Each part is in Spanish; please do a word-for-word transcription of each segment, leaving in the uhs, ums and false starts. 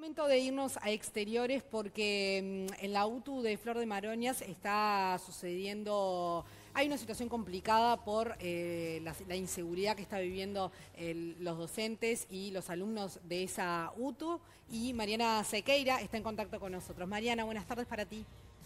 Momento de irnos a exteriores porque mmm, en la U T U de Flor de Maroñas está sucediendo, hay una situación complicada por eh, la, la inseguridad que está viviendo el, los docentes y los alumnos de esa U T U, y Mariana Sequeira está en contacto con nosotros. Mariana, buenas tardes para ti.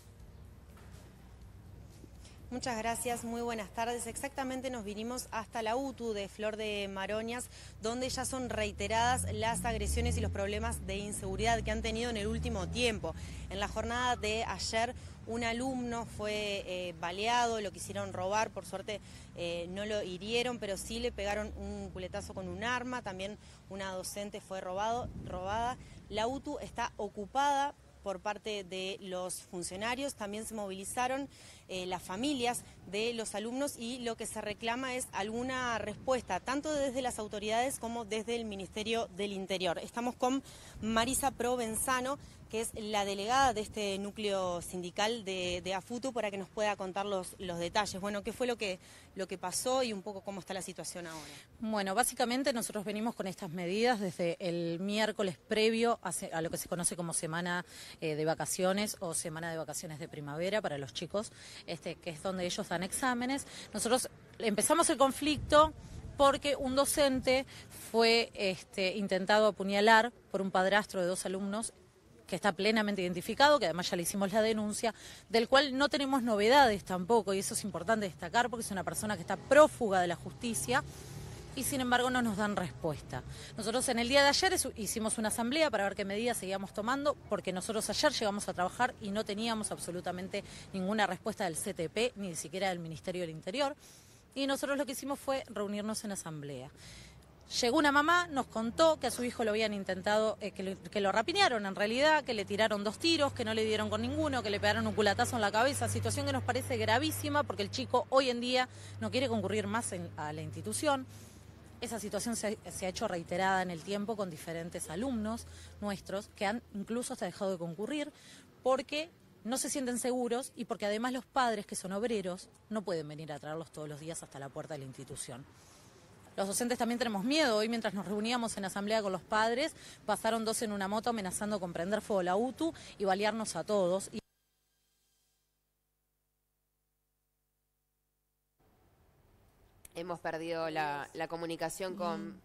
Muchas gracias, muy buenas tardes. Exactamente nos vinimos hasta la U T U de Flor de Maroñas, donde ya son reiteradas las agresiones y los problemas de inseguridad que han tenido en el último tiempo. En la jornada de ayer, un alumno fue eh, baleado, lo quisieron robar, por suerte eh, no lo hirieron, pero sí le pegaron un culetazo con un arma. También una docente fue robado, robada. La U T U está ocupada por parte de los funcionarios, también se movilizaron eh, las familias de los alumnos y lo que se reclama es alguna respuesta, tanto desde las autoridades como desde el Ministerio del Interior. Estamos con Marisa Provenzano, que es la delegada de este núcleo sindical de, de AFUTU, para que nos pueda contar los, los detalles. Bueno, ¿qué fue lo que, lo que pasó y un poco cómo está la situación ahora? Bueno, básicamente nosotros venimos con estas medidas desde el miércoles previo a, a lo que se conoce como semana eh, de vacaciones o semana de vacaciones de primavera para los chicos, este, que es donde ellos dan exámenes. Nosotros empezamos el conflicto porque un docente fue este, intentado apuñalar por un padrastro de dos alumnos, que está plenamente identificado, que además ya le hicimos la denuncia, del cual no tenemos novedades tampoco, y eso es importante destacar porque es una persona que está prófuga de la justicia y sin embargo no nos dan respuesta. Nosotros en el día de ayer hicimos una asamblea para ver qué medidas seguíamos tomando, porque nosotros ayer llegamos a trabajar y no teníamos absolutamente ninguna respuesta del C T P, ni siquiera del Ministerio del Interior, y nosotros lo que hicimos fue reunirnos en asamblea. Llegó una mamá, nos contó que a su hijo lo habían intentado, eh, que, lo, que lo rapiñaron en realidad, que le tiraron dos tiros, que no le dieron con ninguno, que le pegaron un culatazo en la cabeza, situación que nos parece gravísima porque el chico hoy en día no quiere concurrir más en, a la institución. Esa situación se, se ha hecho reiterada en el tiempo con diferentes alumnos nuestros que han incluso hasta dejado de concurrir porque no se sienten seguros y porque además los padres, que son obreros, no pueden venir a traerlos todos los días hasta la puerta de la institución. Los docentes también tenemos miedo. Hoy, mientras nos reuníamos en asamblea con los padres, pasaron dos en una moto amenazando con prender fuego la U T U y balearnos a todos. Hemos perdido la, la comunicación con mm.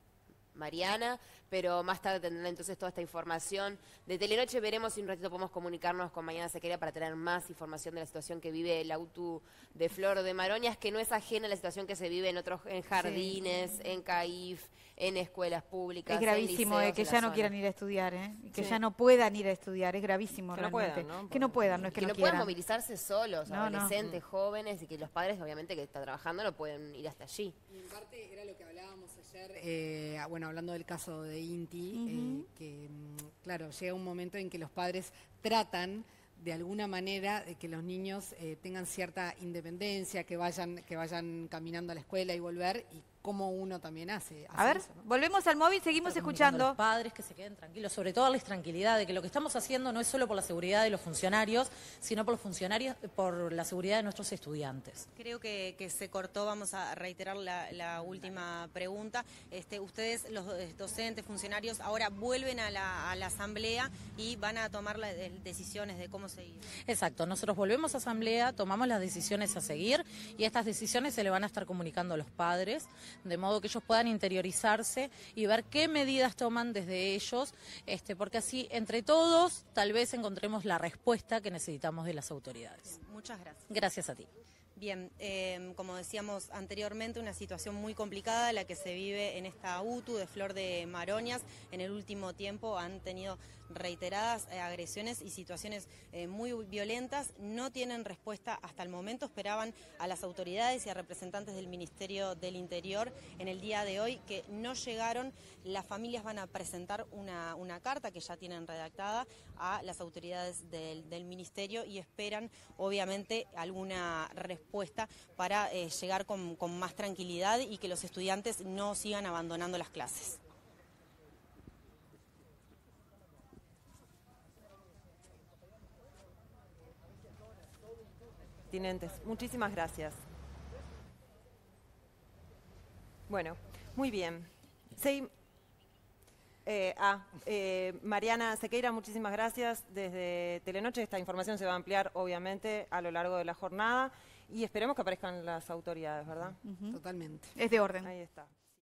Mariana, pero más tarde tendrán entonces toda esta información de Telenoche. Veremos si un ratito podemos comunicarnos con Mariana Sequeira para tener más información de la situación que vive la U T U de Flor de Maroñas, que no es ajena a la situación que se vive en otros en jardines, sí, en CAIF, en escuelas públicas. Es gravísimo eh, que ya no quieran ir a estudiar, eh, que sí. ya no puedan ir a estudiar, es gravísimo que realmente. No puedan, ¿no? Que no puedan, no es que, que no, no quieran. puedan movilizarse solos, no, adolescentes, no. jóvenes, y que los padres, obviamente, que están trabajando, no pueden ir hasta allí. Y en parte era lo que hablábamos ayer, eh, bueno, hablando del caso de Inti, uh-huh. eh, que, claro, llega un momento en que los padres tratan de alguna manera de que los niños eh, tengan cierta independencia, que vayan, que vayan caminando a la escuela y volver, y cómo uno también hace. hace a ver, eso, ¿no? Volvemos al móvil, seguimos escuchando. A los padres que se queden tranquilos, sobre todo darles tranquilidad de que lo que estamos haciendo no es solo por la seguridad de los funcionarios, sino por los funcionarios, por la seguridad de nuestros estudiantes. Creo que, que se cortó, vamos a reiterar la, la última pregunta. Este, ustedes, los docentes, funcionarios, ahora vuelven a la, a la asamblea y van a tomar las decisiones de cómo seguir. Exacto, nosotros volvemos a asamblea, tomamos las decisiones a seguir y estas decisiones se le van a estar comunicando a los padres, de modo que ellos puedan interiorizarse y ver qué medidas toman desde ellos, este, porque así entre todos tal vez encontremos la respuesta que necesitamos de las autoridades. Muchas gracias. Gracias a ti. Bien, eh, como decíamos anteriormente, una situación muy complicada la que se vive en esta U T U de Flor de Maroñas. En el último tiempo han tenido reiteradas eh, agresiones y situaciones eh, muy violentas. No tienen respuesta hasta el momento. Esperaban a las autoridades y a representantes del Ministerio del Interior en el día de hoy, que no llegaron. Las familias van a presentar una, una carta que ya tienen redactada a las autoridades del, del Ministerio y esperan, obviamente, alguna respuesta para eh, llegar con, con más tranquilidad y que los estudiantes no sigan abandonando las clases. Pertinentes. Muchísimas gracias. Bueno, muy bien. Sí. Eh, ah, eh, Mariana Sequeira, muchísimas gracias. Desde Telenoche esta información se va a ampliar, obviamente, a lo largo de la jornada y esperemos que aparezcan las autoridades, ¿verdad? Uh-huh. Totalmente. Es de orden. Ahí está.